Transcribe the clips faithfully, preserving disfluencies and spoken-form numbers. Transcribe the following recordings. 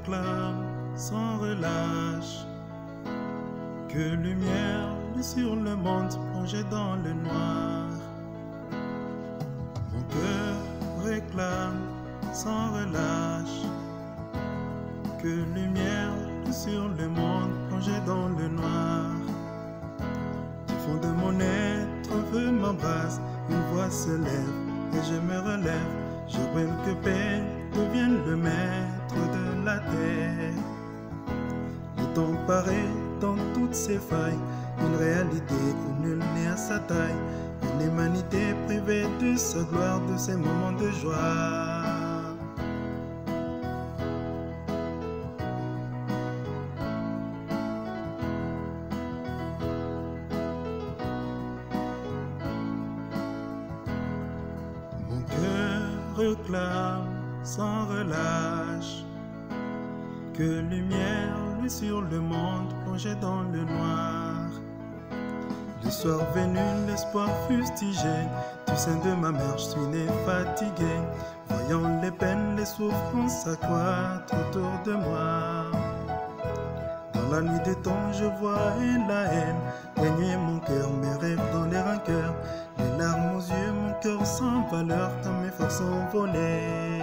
réclame sans relâche. Que lumière sur le monde plongé dans le noir. Mon cœur réclame sans relâche. Que lumière sur le monde plongé dans le noir. Du fond de mon être, un feu m'embrasse, une voix se lève et je me relève. Je brûle que paix devienne le maître de la terre. Le temps paraît dans toutes ses failles, une réalité où nul n'est à sa taille, une humanité privée de sa gloire, de ses moments de joie. Mon cœur réclame sans relâche. Que lumière lui sur le monde plongé dans le noir. Le soir venu, l'espoir fustigé, du sein de ma mère, je suis né fatigué, voyant les peines, les souffrances s'accroître autour de moi. Dans la nuit des temps, je vois la haine régner mon cœur, mes rêves dans les rancœurs, les larmes aux yeux, mon cœur sans valeur, quand mes forces sont volées.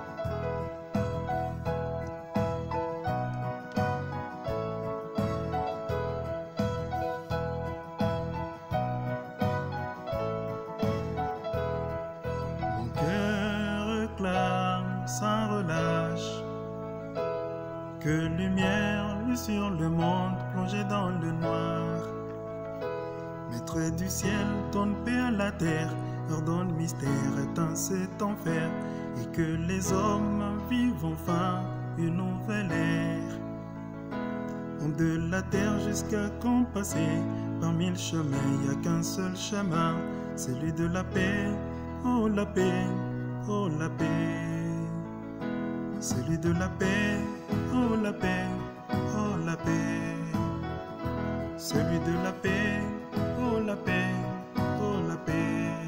Réclame sans relâche. Que lumière lui sur le monde plongé dans le noir. Maître du ciel, donne paix à la terre, ordonne mystère, éteint cet enfer, et que les hommes vivent enfin une nouvelle ère. Homme de la terre jusqu'à quand passer, par mille chemins, il n'y a qu'un seul chemin, celui de la paix, oh la paix. Oh la paix, celui de la paix, oh la paix, oh la paix, celui de la paix, oh la paix, oh la paix.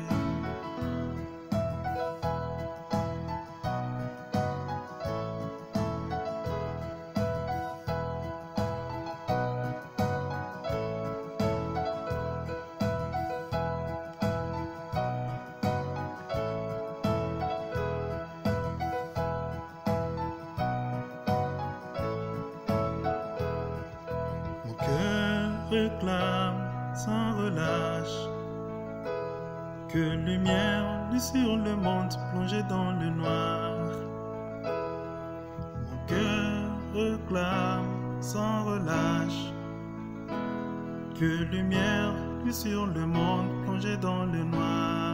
Réclame sans relâche. Que lumière lui sur le monde plongé dans le noir. Mon cœur réclame sans relâche. Que lumière lui sur le monde plongé dans le noir.